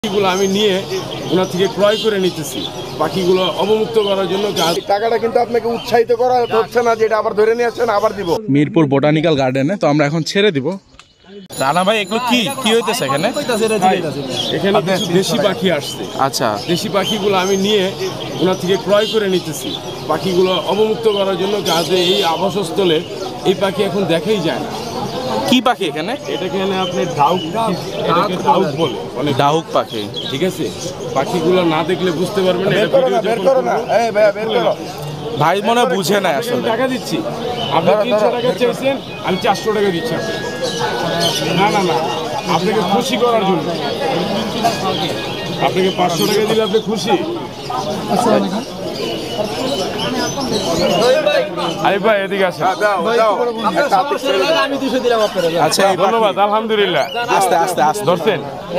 পাখিগুলো আমি নিয়ে ওনার থেকে ক্রয় করে নিতেছি পাখিগুলো অবমুক্ত করার জন্য। টাকাটা কিন্তু আপনাকে উৎসাহিত করা হচ্ছে না যে এটা আবার ধরে নিয়ে আসছেন আবার দিব। মিরপুর বোটানিক্যাল গার্ডেনে তো আমরা এখন ছেড়ে দিব। রানা ভাই এগুলো কি হইতেছে এখানে? এখানে কিছু দেশি পাখি আসছে। আচ্ছা, দেশি পাখিগুলো আমি নিয়ে ওনার থেকে ক্রয় করে নিতেছি পাখিগুলো অবমুক্ত করার জন্য, যাতে এই আবাসস্থলে এই পাখি এখন দেখাই যায় না। কি পাখি এখানে? এটাকে আপনি ডাউক বলে, অনেক ডাহুক পাখি। ঠিক আছে, পাখিগুলো না দেখলে বুঝতে পারবেন না। ভাই মনে বুঝে না আসলে। টাকা দিচ্ছি, আপনি 300 টাকা চাইছেন, আমি 400 টাকা দিচ্ছি। না না না, আপনাকে খুশি করার জন্য। আপনাকে 500 টাকা দিলে আপনি খুশি? আরে ভাই এদিকে আসেন। আচ্ছা, ধন্যবাদ, আলহামদুলিল্লাহ। আস্তে আস্তে আস্তে ধরছেন।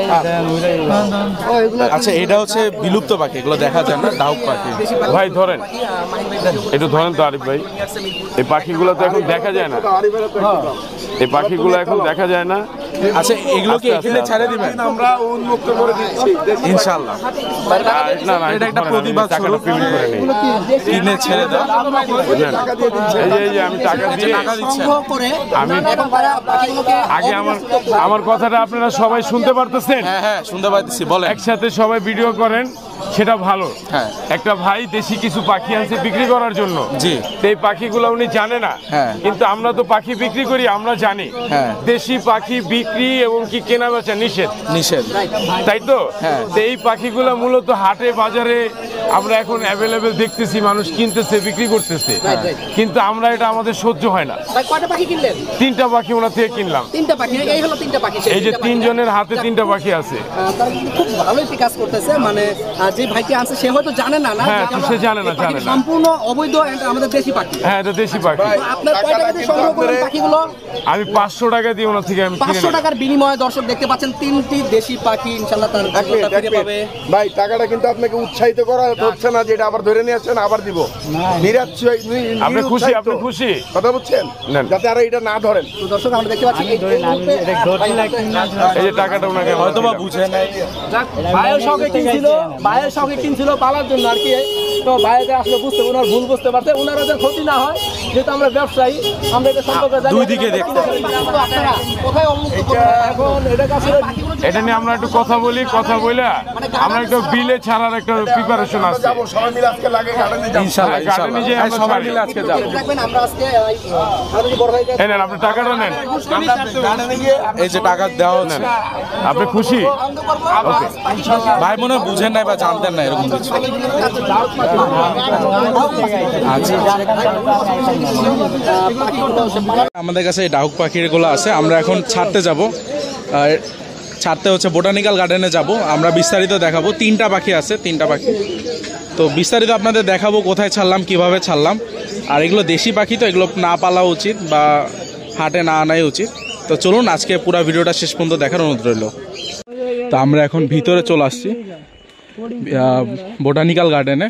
আচ্ছা, এটা হচ্ছে বিলুপ্ত পাখি, এগুলো দেখা যায় না, ডাহুক পাখি। ভাই ধরেন, একটু ধরেন তো আরিফ ভাই। এই পাখিগুলো তো এখন দেখা যায় না, এই পাখিগুলো এখন দেখা যায় না। আচ্ছা, এগুলো কি এখানে ছেড়ে দিবেন? আমরা উন্মুক্ত করে দিচ্ছি ইনশাআল্লাহ। না না, এটা একটা প্রতিবাদ টাকাটা পেমেন্ট করে নেই। কিনে ছেড়ে দাও। এই যে আমি টাকা দিয়ে টাকা দিচ্ছেন। আমি আগে আমার কথাটা আপনারা সবাই শুনতে পারতেছেন? হ্যাঁ হ্যাঁ, শুনতে পাচ্ছি, বলেন। একসাথে সবাই ভিডিও করেন, সেটা ভালো। হ্যাঁ। একটা ভাই দেশি কিছু পাখি আনছে বিক্রি করার জন্য। জি। তো এই পাখিগুলো উনি জানে না। হ্যাঁ। কিন্তু আমরা তো পাখি বিক্রি করি, আমরা জানি। হ্যাঁ। দেশি পাখি বিক্রি এবং কি কেনা বেচা নিষেধ। তাই তো? হ্যাঁ। তো এই পাখিগুলো মূলত হাটে বাজারে আমরা এখন অ্যাভেলেবেল দেখতেছি, মানুষ কিনতেছে, বিক্রি করতেছে। কিন্তু আমরা এটা আমাদের সহ্য হয় না। কয়টা পাখি কিনলেন? 3টা পাখি ওনার থেকে কিনলাম। 3টা পাখি, এই হলো 3টা পাখি। এই যে 3 জনের হাতে 3টা পাখি আছে। তারা কিন্তু খুব ভালোই কাজ করতেছে। মানে যে ভাইটি আনছে সে হয়তো জানে না। হ্যাঁ, সে জানে না। সম্পূর্ণ অবৈধ আমাদের দেশি পাখি। হ্যাঁ, এটা দেশি পাখি। আপনার কয় টাকা দিয়ে সংগ্রহ করেন পাখিগুলো? আমি 500 টাকা দিয়ে ওনার থেকে আমি 500 টাকার বিনিময়ে দর্শক দেখতে পাচ্ছেন 3টি দেশি পাখি। ইনশাআল্লাহ তার ফিরে পাবে। ভাই টাকাটা কিন্তু আপনাকে উৎসাহিত করা হচ্ছে না যে এটা আবার ধরে নিয়ে আসছেন আবার দিব। আপনি খুশি? আপনি খুশি? কথা বুঝছেন, যাতে আর এটা না ধরেন। তো দর্শক আমরা দেখতে পাচ্ছি এই যে টাকাটা ওনাকে হয়তো বা বুঝে নাই। ভাইয়ের শখে কিনছিল পালার জন্য আর কি। তো ভাইকে আসলে ওনার ভুল বুঝতে পারছে, ওনারা যেন ক্ষতি না হয়, যেহেতু আমরা ব্যবসায়ী, আমরা এটা সম্পর্কে জানি। দুই দিকে দেখতে হবে। আপনারা কোথায় এখন এটা আসলে এটা নিয়ে আমরা একটু কথা বলি। কথা বলে আমরা একটু বিলে ছাড়ার একটা প্রিপারেশন আছে। সবাই মিলে আজকে লাগে গার্ডেনে যাব। ইনশাআল্লাহ গার্ডেনে যে আমরা সবাই মিলে আজকে যাব। দেখবেন আমরা আজকে আমাদের বড় ভাই এই নেন, আপনি টাকাটা নেন। গার্ডেনে গিয়ে এই যে টাকা দেওয়া হচ্ছে। আপনি খুশি? ওকে। ভাই মনে হয় বুঝেন নাই বা জানতেন না এরকম কিছু। আচ্ছা, আমাদের কাছে এই ডাহুক পাখিগুলো আছে। আমরা এখন ছাড়তে যাব। ছাড়তে হচ্ছে বোটানিক্যাল গার্ডেনে যাব। আমরা বিস্তারিত দেখাবো। 3টা পাখি আছে, 3টা পাখি। তো বিস্তারিত আপনাদের দেখাবো কোথায় ছাড়লাম, কিভাবে ছাড়লাম। আর এগুলো দেশি পাখি, তো এগুলো না পালা উচিত বা হাটে না আনাই উচিত। তো চলুন আজকে পুরো ভিডিওটা শেষ পর্যন্ত দেখার অনুরোধ রইল। তো আমরা এখন ভিতরে চলে আসছি বোটানিক্যাল গার্ডেনে,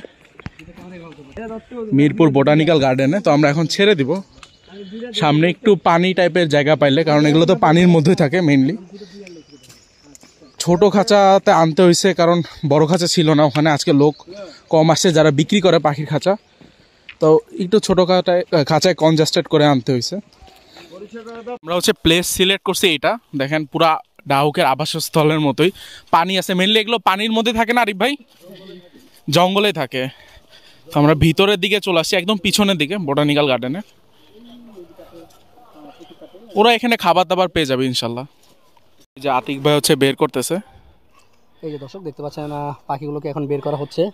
মিরপুর বোটানিক্যাল গার্ডেনে। তো আমরা এখন ছেড়ে দিব। সামনে একটু পানি টাইপের জায়গা পাইলে, কারণ এগুলো তো পানির মধ্যেই থাকে মেইনলি। ছোট খাঁচাতে আনতে হয়েছে কারণ বড় খাঁচা ছিল না ওখানে। আজকে লোক কম আসছে যারা বিক্রি করে পাখির খাঁচা, তো একটু ছোট খাঁচায় কনজাস্টেড করে আনতে হয়েছে। আমরা হচ্ছে প্লেস সিলেক্ট করছি, এইটা দেখেন পুরা ডাহুকের আবাসস্থলের মতোই। পানি আছে মেনলি, এগুলো পানির মধ্যে থাকে না আরিফ ভাই, জঙ্গলে থাকে। তো আমরা ভিতরের দিকে চলে আসছি, একদম পিছনের দিকে বোটানিক্যাল গার্ডেনে। ওরা এখানে খাবার দাবার পেয়ে যাবে ইনশাল্লাহ। এই যে আতিক ভাই হচ্ছে বের করতেছে। এই যে দর্শক দেখতে পাচ্ছেন পাখিগুলোকে এখন বের করা হচ্ছে।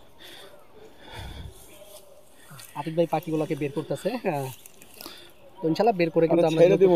আতিক ভাই পাখিগুলোকে বের করতেছে। তো ইনশাআল্লাহ বের করে কিন্তু আমরা ছেড়ে দিব।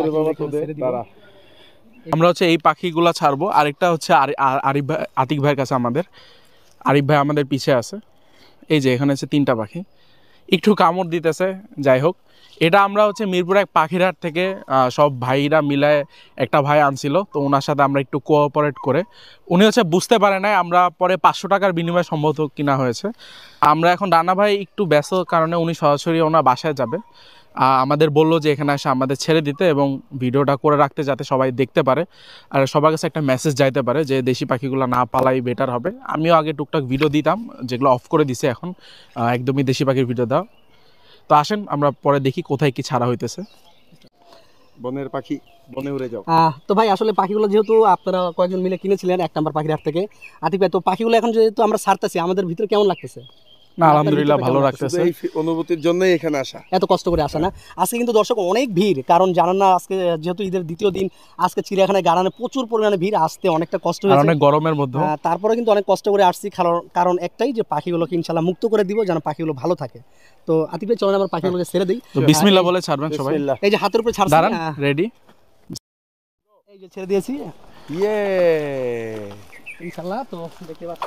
আমরা হচ্ছে এই পাখিগুলা ছাড়বো। আরেকটা হচ্ছে আরিফ ভাই, আতিক ভাইয়ের কাছে আমাদের। আরিফ ভাই আমাদের পিছে আছে। এই যে এখানে হচ্ছে 3টা পাখি, একটু কামড় দিতেছে। যাই হোক, এটা আমরা হচ্ছে মিরপুর এক পাখির হাট থেকে সব ভাইরা মিলায় একটা ভাই আনছিল। তো ওনার সাথে আমরা একটু কোঅপারেট করে, উনি হচ্ছে বুঝতে পারে নাই, আমরা পরে 500 টাকার বিনিময়ে সম্ভবত কিনা হয়েছে। আমরা এখন রানা ভাই একটু ব্যস্ত কারণে উনি সরাসরি ওনার বাসায় যাবে। আমাদের বললো যে এখানে এসে আমাদের ছেড়ে দিতে এবং ভিডিওটা করে রাখতে যাতে সবাই দেখতে পারে আর সবার কাছে একটা মেসেজ যাইতে পারে যে দেশি পাখিগুলো না পালাই বেটার হবে। আমিও আগে টুকটাক ভিডিও দিতাম, যেগুলো অফ করে দিছে এখন, একদমই দেশি পাখির ভিডিও দাও। তো আসেন আমরা পরে দেখি কোথায় কি ছাড়া হইতেছে। বনের পাখি বনে উড়ে যাও। তো ভাই আসলে পাখিগুলো যেহেতু আপনারা কয়েকজন মিলে কিনেছিলেন 1 নম্বর পাখির হাট থেকে, আতিক ভাই, তো পাখিগুলো এখন যেহেতু আমরা ছাড়তেছি, আমাদের ভিতরে কেমন লাগতেছে? না আলহামদুলিল্লাহ ভালো লাগতেছে। এই অনুভূতির জন্যই এখানে আসা, এত কষ্ট করে আসা না। আজকে কিন্তু দর্শক অনেক ভিড়, কারণ জানান না আজকে যেহেতু ঈদের দ্বিতীয় দিন, আজকে চিড়িয়াখানায় গাড়ানে প্রচুর পরিমাণে ভিড়, আসতে অনেকটা কষ্ট আর হয়েছে অনেক গরমের মধ্যে। তারপরে কিন্তু অনেক কষ্ট করে আসছি, কারণ একটাই যে পাখিগুলোকে ইনশাল্লাহ মুক্ত করে দিব যেন পাখিগুলো ভালো থাকে। তো আতিক ভাই চলেন আমার পাখিগুলোকে ছেড়ে দিই। তো বিসমিল্লাহ বলে ছাড়বেন সবাই। এই যে হাতের উপরে ছাড়ছি, দাঁড়ান, রেডি, এই যে ছেড়ে দিয়েছি ইয়ে ইনশাল্লাহ। তো দেখতে পাচ্ছি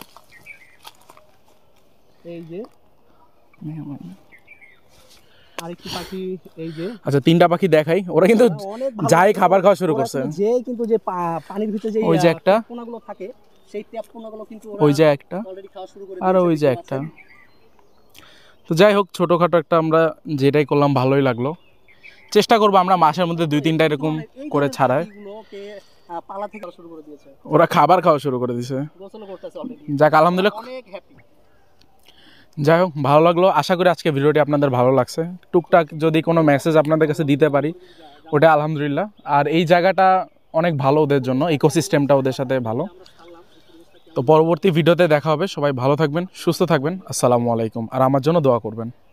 এই যে আরেকটি পাখি, এই যে আচ্ছা 3টা পাখি দেখাই। ওরা কিন্তু অনেক ভালো যাই খাবার খাওয়া শুরু ওরা করছে। কিন্তু যে কিন্তু যে পানির ভিতরে যে ওই যে একটা, পোনাগুলো থাকে, সেই ট্যাপ পোনাগুলো কিন্তু ওই যে একটা, অলরেডি খাওয়া শুরু করে আর ওই যে একটা। তো যাই হোক, ছোটখাটো একটা আমরা যেটাই করলাম ভালোই লাগলো। চেষ্টা করবো আমরা মাসের মধ্যে 2-3টা এরকম করে ছাড়ায়। পালা থেকে শুরু করে দিয়েছে, ওরা খাবার খাওয়া শুরু করে দিছে, গোসল করতেছে অলরেডি। যাক আলহামদুলিল্লাহ, অনেক হ্যাপি। যাই হোক ভালো লাগলো। আশা করি আজকে ভিডিওটি আপনাদের ভালো লাগছে। টুকটাক যদি কোনো মেসেজ আপনাদের কাছে দিতে পারি ওটা আলহামদুলিল্লাহ। আর এই জায়গাটা অনেক ভালো ওদের জন্য, ইকোসিস্টেমটা ওদের সাথে ভালো। তো পরবর্তী ভিডিওতে দেখা হবে। সবাই ভালো থাকবেন, সুস্থ থাকবেন। আসসালামু আলাইকুম। আর আমার জন্য দোয়া করবেন।